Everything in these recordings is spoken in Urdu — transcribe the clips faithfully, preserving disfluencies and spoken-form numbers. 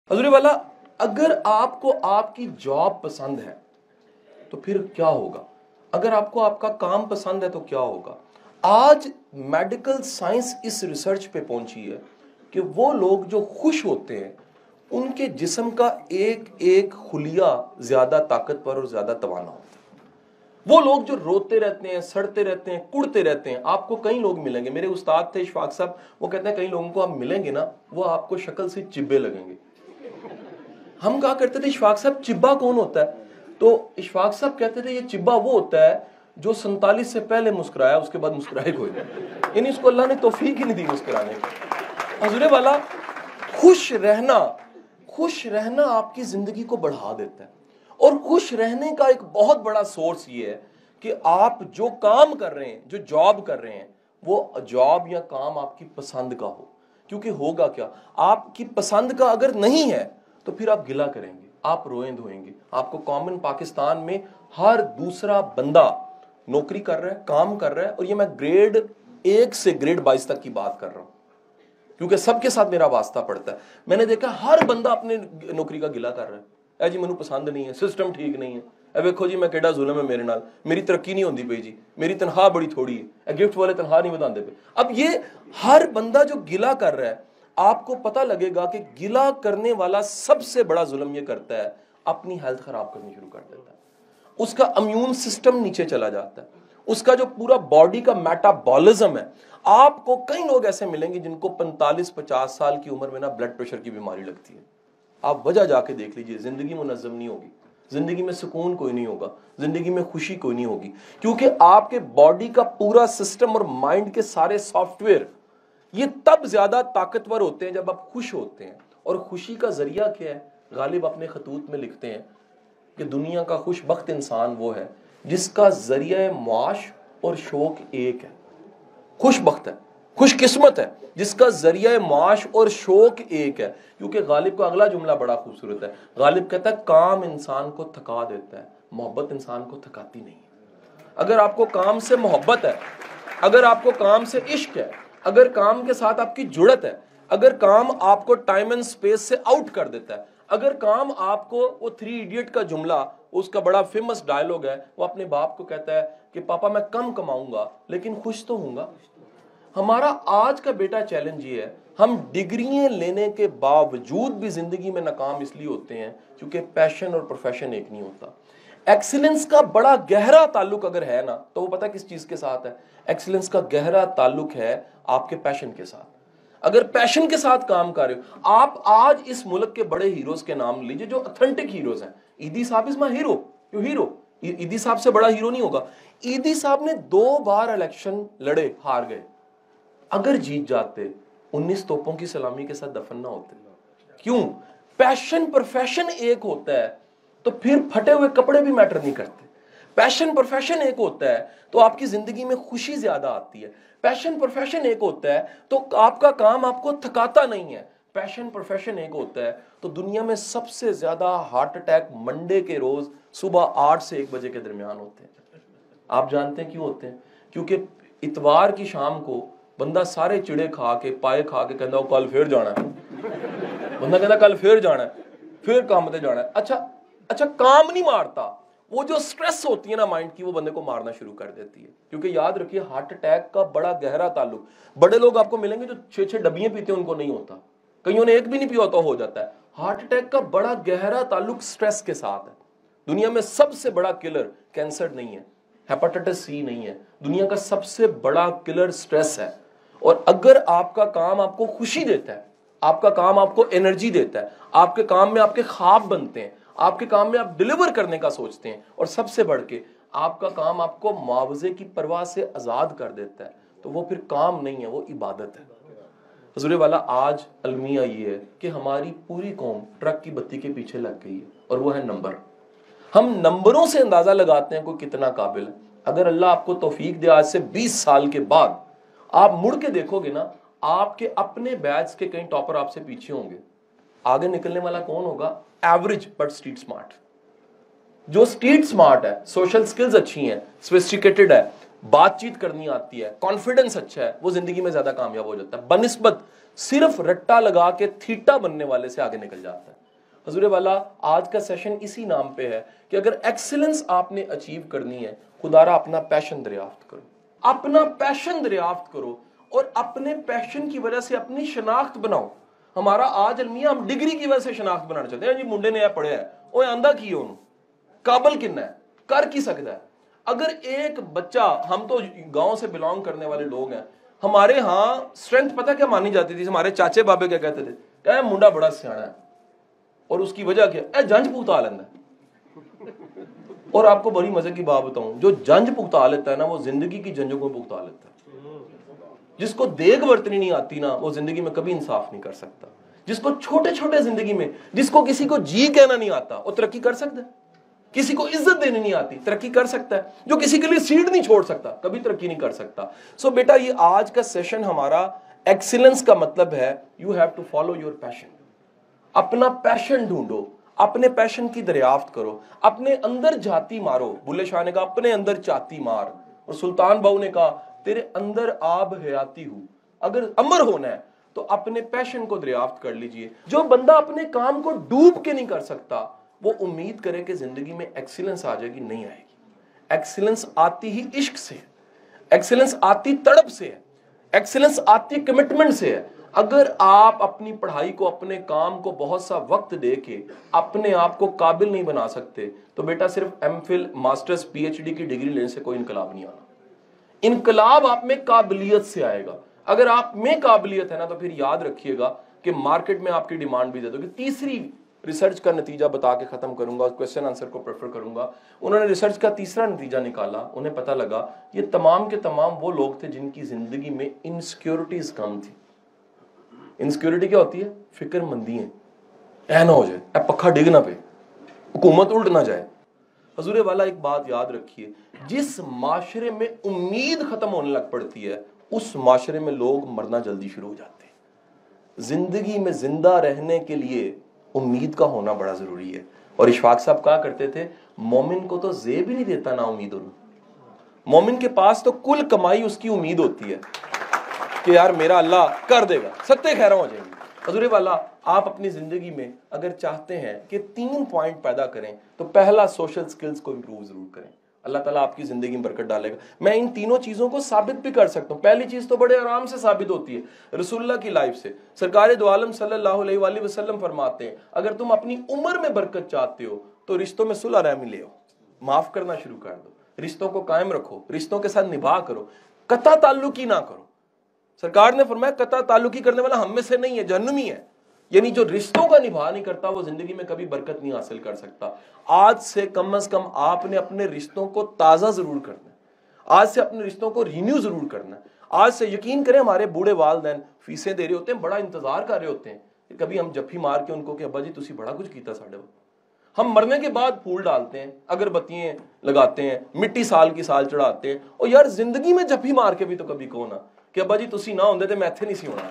حضور والا اگر آپ کو آپ کی جاب پسند ہے تو پھر کیا ہوگا؟ اگر آپ کو آپ کا کام پسند ہے تو کیا ہوگا؟ آج میڈیکل سائنس اس ریسرچ پہ پہنچی ہے کہ وہ لوگ جو خوش ہوتے ہیں ان کے جسم کا ایک ایک خلیہ زیادہ طاقتور اور زیادہ توانا ہوتا ہے۔ وہ لوگ جو روتے رہتے ہیں، سڑتے رہتے ہیں، کڑتے رہتے ہیں، آپ کو کئی لوگ ملیں گے، میرے استاد تھے اشفاق صاحب، وہ کہتے ہیں کئی لوگوں کو آپ ملیں گے نا وہ آپ کو شکل سے چبے لگیں گے۔ ہم کہا کرتے تھے اشفاق صاحب چبا کون ہوتا ہے؟ تو اشفاق صاحب کہتے تھے یہ چبا وہ ہوتا ہے جو سنتالیس سے پہلے مسکرایا اس کے بعد مسکرائے کوئی نہیں، یعنی اس کو اللہ نے توفیق ہی نہیں دی مسکرانے کی۔ حضور والا خوش رہنا خوش رہنا آپ کی زندگی کو بڑھا دیتا ہے، اور خوش رہنے کا ایک بہت بڑا سورس یہ ہے کہ آپ جو کام کر رہے ہیں، جو جاب کر رہے ہیں، وہ جاب یا کام آپ کی پسند کا ہو۔ کیونکہ ہوگا کیا، آپ کی پسند کا اگر نہیں ہے تو پھر آپ گلہ کریں گے، آپ روئیں دھوئیں گے۔ آپ کو کامن پاکستان میں ہر دوسرا بندہ نوکری کر رہا ہے، کام کر رہا ہے، اور یہ میں گریڈ ایک سے گریڈ بائیس تک کی بات کر رہا ہوں کیونکہ سب کے ساتھ میرا واسطہ پڑتا ہے۔ میں نے دیکھا ہر بندہ اپنے نوکری کا گلہ کر رہا ہے، اے جی مینوں پسند نہیں ہے، سسٹم ٹھیک نہیں ہے، اے ویکھو جی میں کیڑا ظلم ہے میرے نال، میری ترقی نہیں ہوندی پئی جی، میری تنخواہ بڑی تھوڑی ہے، اے گفٹ والے تنخواہ نہیں وداندے پے۔ اب یہ ہر بندہ جو گلہ کر رہا ہے، آپ کو پتہ لگے گا کہ گلہ کرنے والا سب سے بڑا ظلم یہ کرتا ہے، اپنی ہیلتھ خراب کرنی شروع کر دیتا ہے، اس کا امیون سسٹم نیچے چلا جاتا ہے، اس کا جو پورا باڈی کا میٹابولزم ہے۔ آپ کو کئی لوگ ایسے ملیں گے جن کو پینتالیس پچاس سال کی عمر میں نا بلڈ پریشر کی بیماری لگتی ہے۔ آپ وجہ جا کے دیکھ لیجئے، زندگی منظم نہیں ہوگی، زندگی میں سکون کوئی نہیں ہوگا، زندگی میں خوشی کوئی نہیں ہوگی، کیونکہ آپ کے باڈی کا پورا سسٹم اور مائنڈ کے سارے سافٹ ویئر یہ تب زیادہ طاقتور ہوتے ہیں جب آپ خوش ہوتے ہیں۔ اور خوشی کا ذریعہ کیا ہے؟ غالب اپنے خطوط میں لکھتے ہیں کہ دنیا کا خوش بخت انسان وہ ہے جس کا ذریعہ معاش اور شوق ایک ہے۔ خوش بخت ہے، خوش قسمت ہے جس کا ذریعہ معاش اور شوق ایک ہے۔ کیونکہ غالب کا اگلا جملہ بڑا خوبصورت ہے، غالب کہتا ہے کام انسان کو تھکا دیتا ہے، محبت انسان کو تھکاتی نہیں ہے۔ اگر آپ کو کام سے محبت ہے، اگر آپ کو کام سے عشق ہے، اگر کام کے ساتھ آپ کی جڑت ہے، اگر کام آپ کو ٹائم اینڈ سپیس سے آؤٹ کر دیتا ہے، اگر کام آپ کو، وہ تھری ایڈیٹ کا جملہ اس کا بڑا فیمس ڈائلوگ ہے، وہ اپنے باپ کو کہتا ہے کہ پاپا میں کم کماؤں گا لیکن خوش تو ہوں گا۔ ہمارا آج کا بیٹا چیلنج یہ ہے، ہم ڈگریاں لینے کے باوجود بھی زندگی میں ناکام اس لیے ہوتے ہیں کیونکہ پیشن اور پروفیشن ایک نہیں ہوتا۔ ایکسیلنس کا بڑا گہرا تعلق اگر ہے نا تو وہ پتہ کس چیز کے ساتھ ہے؟ ایکسیلنس کا گہرا تعلق ہے آپ کے پیشن کے ساتھ۔ اگر پیشن کے ساتھ کام کر رہے ہو، آپ آج اس ملک کے بڑے ہیروز کے نام لیجئے جو اتھینٹک ہیروز ہیں۔ ایدی صاحب is my hero, you hero, Edhi صاحب سے بڑا ہیرو نہیں ہوگا۔ ایدی صاحب نے دو بار الیکشن لڑے، ہار گئے۔ اگر جیت جاتے انیس توپوں کی سلامی کے ساتھ دفن نہ ہوتے۔ کیوں؟ پیشن پروفیشن ایک ہوتا ہے تو پھر پھٹے ہوئے کپڑے بھی میٹر نہیں کرتے۔ پیشن پروفیشن ایک ہوتا ہے تو آپ کی زندگی میں خوشی زیادہ آتی ہے۔ پیشن پروفیشن ایک ہوتا ہے تو آپ کا کام آپ کو تھکاتا نہیں ہے۔ پیشن پروفیشن ایک ہوتا ہے تو دنیا میں سب سے زیادہ ہارٹ اٹیک منڈے کے روز صبح آٹھ سے ایک بجے کے درمیان ہوتے ہیں۔ آپ جانتے ہیں کیوں ہوتے ہیں؟ کیونکہ اتوار کی شام کو بندہ سارے چڑے کھا کے پائے کھا کے کہندا وہ کل پھر جانا ہے، بندہ کہندا کل پھر جانا ہے، پھر کام تے جانا ہے۔ اچھا اچھا کام نہیں مارتا، وہ جو سٹریس ہوتی ہے نا مائنڈ کی، وہ بندے کو مارنا شروع کر دیتی ہے۔ کیونکہ یاد رکھیے ہارٹ اٹیک کا بڑا گہرا تعلق، بڑے لوگ آپ کو ملیں گے جو چھ چھ ڈبیاں پیتے ہیں ان کو نہیں ہوتا، کئیوں نے ایک بھی نہیں پیا ہوتا ہو جاتا ہے۔ ہارٹ اٹیک کا بڑا گہرا تعلق سٹریس کے ساتھ ہے۔ دنیا میں سب سے بڑا کلر کینسر نہیں ہے، ہیپاٹائٹس سی نہیں ہے، دنیا کا سب سے بڑا کلر سٹریس ہے۔ اور اگر آپ کا کام آپ کو خوشی دیتا ہے، آپ کا کام آپ کو انرجی دیتا ہے، آپ کے کام میں آپ کے خواب بنتے ہیں، آپ کے کام میں آپ ڈیلیور کرنے کا سوچتے ہیں، اور سب سے بڑھ کے آپ کا کام آپ کو معاوضے کی پرواہ سے آزاد کر دیتا ہے، تو وہ پھر کام نہیں ہے، وہ عبادت ہے۔ حضور والا آج المیہ یہ ہے کہ ہماری پوری قوم ٹرک کی بتی کے پیچھے لگ گئی ہے، اور وہ ہے نمبر۔ ہم نمبروں سے اندازہ لگاتے ہیں کوئی کتنا قابل ہے۔ اگر اللہ آپ کو توفیق دے آج سے بیس سال کے بعد آپ مڑ کے دیکھو گے نا، آپ کے اپنے بیچ کے کئی ٹاپر آپ سے پیچھے ہوں گے۔ آگے نکلنے والا کون ہوگا؟ Average but street smart. جو سٹریٹ سمارٹ ہے، سوشل سکلز اچھی ہیں، سوفسٹیکیٹڈ ہے، بات چیت کرنی آتی ہے، کانفیڈنس اچھا ہے، وہ زندگی میں زیادہ کامیاب ہو جاتا ہے بنسبت صرف رٹا لگا کے تھیٹا بننے والے سے آگے نکل جاتا ہے۔ حضور والا آج کا سیشن اسی نام پہ ہے کہ اگر ایکسلنس آپ نے اچیو کرنی ہے، خدا را اپنا پیشن دریافت کرو، اپنا پیشن دریافت کرو اور اپنے پیشن کی وجہ سے اپنی شناخت بناؤ۔ ہمارا آج المیہ ہم ڈگری کی وجہ سے شناخت بنانا چاہتے ہیں، جی منڈے نے پڑھا ہے، وہ آندہ کی انہوں قابل کن ہے، کر کی سکتا ہے۔ اگر ایک بچہ، ہم تو گاؤں سے بلانگ کرنے والے لوگ ہیں، ہمارے ہاں سٹرینتھ پتہ کیا مانی جاتی تھی؟ ہمارے چاچے بابے کیا کہتے تھے کہ اے منڈا بڑا سیانا ہے، اور اس کی وجہ کیا؟ اے جنج پگتا لینا ہے۔ اور آپ کو بڑی مزے کی بات بتاؤں، جو جنج پگتا لیتا ہے نا، وہ زندگی کی جنجوں کو پگتا لیتا ہے۔ جس کو دیگ برتنی نہیں آتی نا، وہ زندگی میں کبھی انصاف نہیں کر سکتا۔ جس کو چھوٹے چھوٹے زندگی میں، جس کو کسی کو جی کہنا نہیں آتا، وہ ترقی کر سکتا ہے۔ کسی کو عزت دینی نہیں آتی، ترقی کر سکتا ہے۔ جو کسی کے لیے سیٹ نہیں چھوڑ سکتا، کبھی ترقی نہیں کر سکتا۔ سو بیٹا، یہ آج کا سیشن ہمارا ایکسیلنس کا مطلب ہے you have to follow your passion. اپنا پیشن ڈھونڈو، اپنے پیشن کی دریافت کرو، اپنے اندر جھاتی مارو۔ بلے شاہ نے کہا اپنے اندر چاتی مار، اور سلطان باؤ نے کہا تیرے اندر آب حیاتی ہوں۔ اگر امر ہونا ہے تو اپنے پیشن کو دریافت کر لیجئے۔ جو بندہ اپنے کام کو ڈوب کے نہیں کر سکتا، وہ امید کرے کہ زندگی میں ایکسیلنس آ جائے گی، نہیں آئے گی۔ ایکسیلنس آتی ہی عشق سے ہے، ایکسیلنس آتی تڑپ سے ہے، ایکسیلنس آتی کمٹمنٹ سے ہے۔ اگر آپ اپنی پڑھائی کو، اپنے کام کو بہت سا وقت دے کے اپنے آپ کو قابل نہیں بنا سکتے، تو بیٹا صرف M Phil, masters, P H D کی ڈگری لینے سے کوئی انقلاب نہیں آنا۔ انقلاب آپ میں قابلیت سے آئے گا۔ اگر آپ میں قابلیت ہے نا، تو پھر یاد رکھیے گا کہ مارکیٹ میں آپ کی ڈیمانڈ بھی زیادہ ہوگی۔ تیسری ریسرچ کا نتیجہ بتا کے ختم کروں گا، کوسچن آنسر کو پریفر کروں گا۔ انہوں نے ریسرچ کا تیسرا نتیجہ نکالا، انہیں پتہ لگا یہ تمام کے تمام وہ لوگ تھے جن کی زندگی میں انسیکیورٹیز کم تھی۔ انسیکیورٹی کیا ہوتی ہے؟ فکر مندی ہے، اے نہ ہو جائے، اے پکھا ڈگ نہ پہ، حکومت الٹ نہ جائے۔ حضور والا ایک بات یاد رکھیے، جس معاشرے میں امید ختم ہونے لگ پڑتی ہے، اس معاشرے میں لوگ مرنا جلدی شروع ہو جاتے ہیں۔ زندگی میں زندہ رہنے کے لیے امید کا ہونا بڑا ضروری ہے۔ اور اشفاق صاحب کہا کرتے تھے مومن کو تو زیب ہی نہیں دیتا نا امید ہونا۔ مومن کے پاس تو کل کمائی اس کی امید ہوتی ہے کہ یار میرا اللہ کر دے گا، ستے خیروں ہو جائیں گے۔ حضور والا آپ اپنی زندگی میں اگر چاہتے ہیں کہ تین پوائنٹ پیدا کریں، تو پہلا سوشل سکلز کو امپروو ضرور کریں۔ اللہ تعالیٰ آپ کی زندگی میں برکت ڈالے گا۔ میں ان تینوں چیزوں کو ثابت بھی کر سکتا ہوں۔ پہلی چیز تو بڑے آرام سے ثابت ہوتی ہے، رسول اللہ کی لائف سے۔ سرکار دو عالم صلی اللہ علیہ وآلہ وسلم فرماتے ہیں اگر تم اپنی عمر میں برکت چاہتے ہو تو رشتوں میں صلح رحمی لے آؤ، معاف کرنا شروع کر دو، رشتوں کو قائم رکھو، رشتوں کے ساتھ نبھا کرو، قطع تعلقی نہ کرو۔ سرکار نے فرمایا قطع تعلقی کرنے والا ہم میں سے نہیں ہے، جہنمی ہے۔ یعنی جو رشتوں کا نبھا نہیں کرتا، وہ زندگی میں کبھی برکت نہیں حاصل کر سکتا۔ آج سے کم از کم آپ نے اپنے رشتوں کو تازہ ضرور کرنا ہے، آج سے اپنے رشتوں کو رینیو ضرور کرنا ہے۔ آج سے یقین کریں، ہمارے بوڑھے والدین فیسیں دے رہے ہوتے ہیں، بڑا انتظار کر رہے ہوتے ہیں کہ کبھی ہم جفی مار کے ان کو کہ ابا جی تسی بڑا کچھ کیتا ساڈے وقت۔ ہم مرنے کے بعد پھول ڈالتے ہیں، اگربتیاں لگاتے ہیں، مٹی سال کی سال چڑھاتے ہیں، اور یار زندگی میں جفی مار کے بھی تو کبھی کہو نا کہ ابا جی تسی نہ ہوندے تے میں ایتھے نہیں سی ہونا۔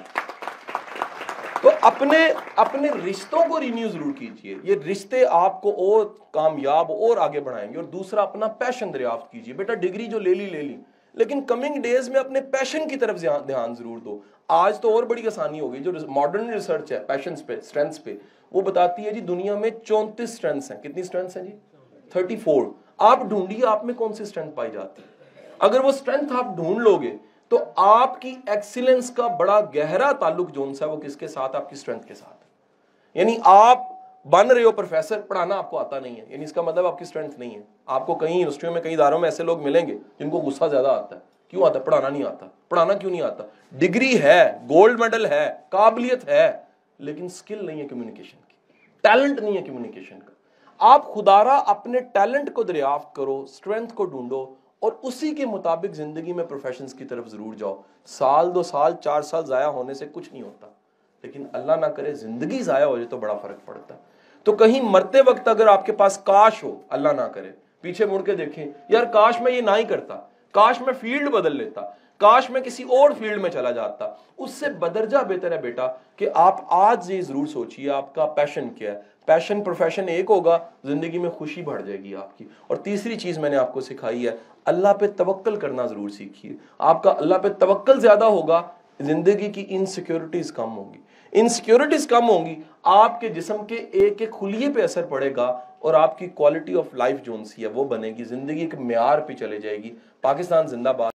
تو اپنے اپنے رشتوں کو رینیو ضرور کیجئے، یہ رشتے آپ کو اور کامیاب اور آگے بڑھائیں گے۔ اور دوسرا اپنا پیشن دریافت کیجئے۔ بیٹا ڈگری جو لے لی لے لی، لیکن کمنگ ڈیز میں اپنے پیشن کی طرف دھیان ضرور دو۔ آج تو اور بڑی آسانی ہوگی، جو ماڈرن ریسرچ ہے پیشنز پہ، سٹرینتھز پہ، وہ بتاتی ہے جی دنیا میں چونتیس سٹرینتھز ہیں۔ کتنی سٹرینتھز ہیں جی؟ Thirty four. آپ ڈھونڈیے آپ میں کون سی سٹرینتھ پائی جاتی ہے۔ اگر وہ سٹرینتھ آپ ڈھونڈ لو گے تو آپ کی ایکسیلنس کا بڑا گہرا تعلق جو ہے وہ کس کے ساتھ؟ آپ کی سٹرینتھ کے ساتھ۔ یعنی آپ بن رہے ہو پروفیسر، پڑھانا آپ کو آتا نہیں ہے، یعنی اس کا مطلب آپ کی سٹرینتھ نہیں ہے۔ آپ کو کئی یونیورسٹیوں میں، کئی اداروں میں ایسے لوگ ملیں گے جن کو غصہ زیادہ آتا ہے۔ کیوں آتا ہے؟ پڑھانا نہیں آتا۔ پڑھانا کیوں نہیں آتا؟ ڈگری ہے، گولڈ میڈل ہے، قابلیت ہے، لیکن سکل نہیں ہے کمیونیکیشن کی، ٹیلنٹ نہیں ہے کمیونیکیشن کا۔ آپ خدارا اپنے ٹیلنٹ کو دریافت کرو، سٹرینتھ کو ڈھونڈو، اور اسی کے مطابق زندگی میں پروفیشنز کی طرف ضرور جاؤ۔ سال دو سال چار سال ضائع ہونے سے کچھ نہیں ہوتا، لیکن اللہ نہ کرے زندگی ضائع ہو جائے تو بڑا فرق پڑتا ہے۔ تو کہیں مرتے وقت اگر آپ کے پاس کاش ہو، اللہ نہ کرے، پیچھے مڑ کے دیکھیں، یار کاش میں یہ نہ ہی کرتا، کاش میں فیلڈ بدل لیتا، کاش میں کسی اور فیلڈ میں چلا جاتا، اس سے بدرجہ بہتر ہے بیٹا کہ آپ آج یہ ضرور سوچئے آپ کا پیشن کیا ہے۔ پیشن پروفیشن ایک ہوگا، زندگی میں خوشی بڑھ جائے گی آپ کی۔ اور تیسری چیز میں نے آپ کو سکھائی ہے، اللہ پہ توکل کرنا ضرور سیکھیے۔ آپ کا اللہ پہ توکل زیادہ ہوگا، زندگی کی انسیکیورٹیز کم ہوں گی. انسیکیورٹیز کم ہوں گی, آپ کے جسم کے ایک ایک خلیے پہ اثر پڑے گا اور آپ کی کوالٹی آف لائف جو ہے وہ بنے گی, زندگی ایک معیار پہ چلے جائے گی. پاکستان زندہ باد.